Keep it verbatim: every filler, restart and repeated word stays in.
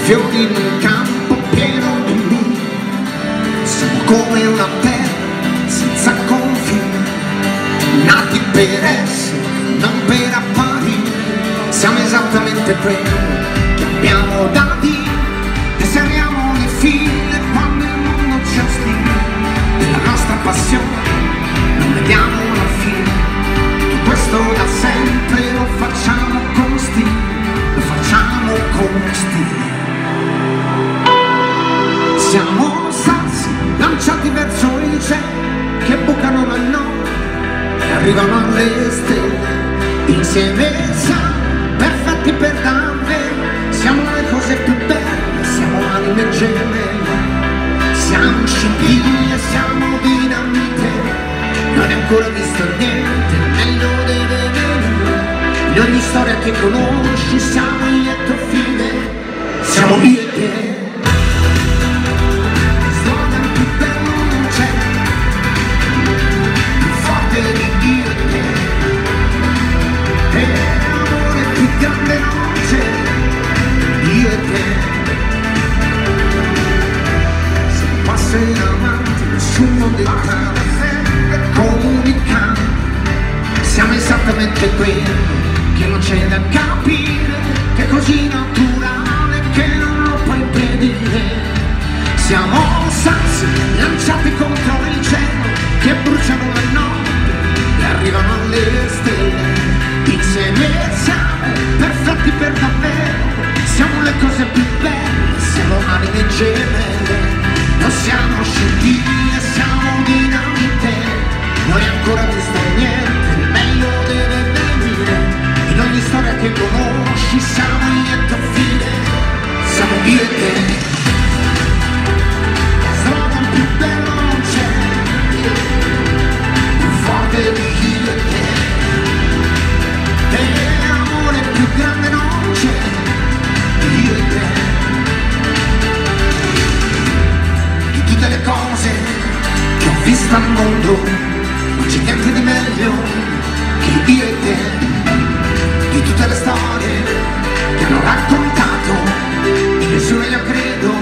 fiori in un campo pieno di luna. Siamo come una terra senza confini, nati per essere, non per apparire. Siamo esattamente quello che abbiamo da dire, e serriamo le file quando il mondo ci ostina. Della nostra passione non vediamo la fine. Tutto questo da sempre lo facciamo con stile, lo facciamo con stile. Siamo sassi lanciati verso il cielo che bucano la notte e arrivano alle stelle. Insieme siamo perfetti per davvero, siamo le cose più belle, siamo anime gemelle. Siamo scintille, siamo dinamite, non hai ancora visto niente, meglio deve venire. In ogni storia che conosci siamo il lieto fine, siamo io e te. In avanti, nessuno dettata, comunicando. Siamo esattamente quello che non c'è da capire, che è così naturale che non lo puoi impedire. Siamo sassi lanciati contro il cielo che bruciano la notte e arrivano alle stelle. Insieme siamo perfetti per davvero, siamo le cose più belle, siamo anime gemelle. Non siamo scintille, siamo dinamite, non hai ancora visto niente, meglio deve venire. In ogni storia che conosci siamo il lieto fine, siamo io e te. La strada più bella non c'è, più forte di io e te. E l'amore più grande non c'è, io e te. Tutte le cose che ho visto al mondo, non c'è niente di meglio che io e te. Di tutte le storie che hanno raccontato, in nessuno io credo